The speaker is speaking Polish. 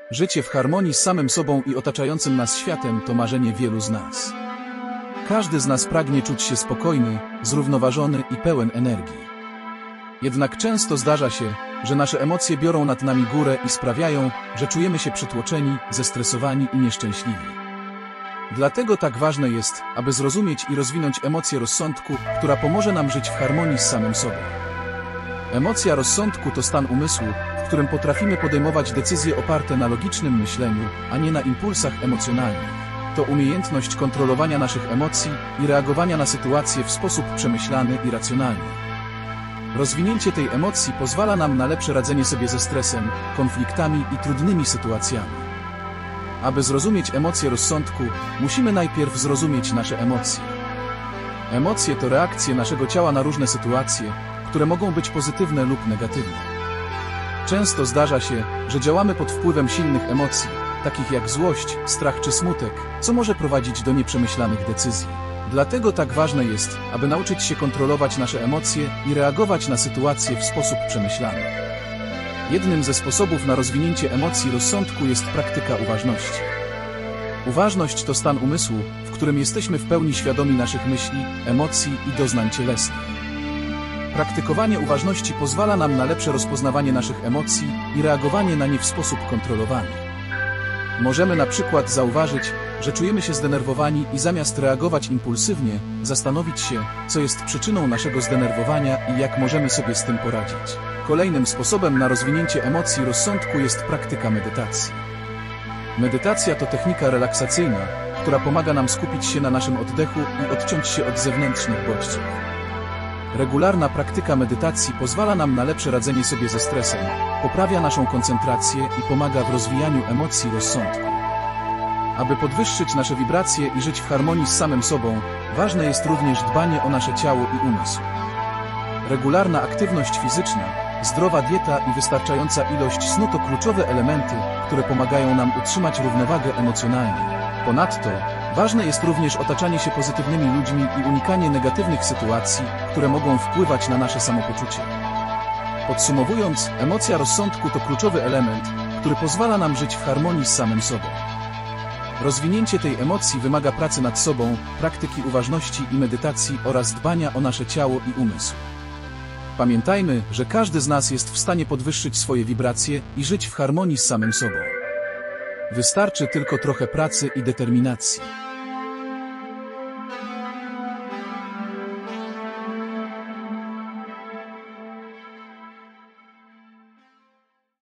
Życie w harmonii z samym sobą i otaczającym nas światem to marzenie wielu z nas. Każdy z nas pragnie czuć się spokojny, zrównoważony i pełen energii. Jednak często zdarza się, że nasze emocje biorą nad nami górę i sprawiają, że czujemy się przytłoczeni, zestresowani i nieszczęśliwi. Dlatego tak ważne jest, aby zrozumieć i rozwinąć emocję rozsądku, która pomoże nam żyć w harmonii z samym sobą. Emocja rozsądku to stan umysłu, w którym potrafimy podejmować decyzje oparte na logicznym myśleniu, a nie na impulsach emocjonalnych. To umiejętność kontrolowania naszych emocji i reagowania na sytuacje w sposób przemyślany i racjonalny. Rozwinięcie tej emocji pozwala nam na lepsze radzenie sobie ze stresem, konfliktami i trudnymi sytuacjami. Aby zrozumieć emocje rozsądku, musimy najpierw zrozumieć nasze emocje. Emocje to reakcje naszego ciała na różne sytuacje, które mogą być pozytywne lub negatywne. Często zdarza się, że działamy pod wpływem silnych emocji, takich jak złość, strach czy smutek, co może prowadzić do nieprzemyślanych decyzji. Dlatego tak ważne jest, aby nauczyć się kontrolować nasze emocje i reagować na sytuacje w sposób przemyślany. Jednym ze sposobów na rozwinięcie emocji rozsądku jest praktyka uważności. Uważność to stan umysłu, w którym jesteśmy w pełni świadomi naszych myśli, emocji i doznań cielesnych. Praktykowanie uważności pozwala nam na lepsze rozpoznawanie naszych emocji i reagowanie na nie w sposób kontrolowany. Możemy na przykład zauważyć, że czujemy się zdenerwowani i zamiast reagować impulsywnie, zastanowić się, co jest przyczyną naszego zdenerwowania i jak możemy sobie z tym poradzić. Kolejnym sposobem na rozwinięcie emocji rozsądku jest praktyka medytacji. Medytacja to technika relaksacyjna, która pomaga nam skupić się na naszym oddechu i odciąć się od zewnętrznych bodźców. Regularna praktyka medytacji pozwala nam na lepsze radzenie sobie ze stresem, poprawia naszą koncentrację i pomaga w rozwijaniu emocji rozsądku. Aby podwyższyć nasze wibracje i żyć w harmonii z samym sobą, ważne jest również dbanie o nasze ciało i umysł. Regularna aktywność fizyczna, zdrowa dieta i wystarczająca ilość snu to kluczowe elementy, które pomagają nam utrzymać równowagę emocjonalną. Ponadto, ważne jest również otaczanie się pozytywnymi ludźmi i unikanie negatywnych sytuacji, które mogą wpływać na nasze samopoczucie. Podsumowując, emocja rozsądku to kluczowy element, który pozwala nam żyć w harmonii z samym sobą. Rozwinięcie tej emocji wymaga pracy nad sobą, praktyki uważności i medytacji oraz dbania o nasze ciało i umysł. Pamiętajmy, że każdy z nas jest w stanie podwyższyć swoje wibracje i żyć w harmonii z samym sobą. Wystarczy tylko trochę pracy i determinacji.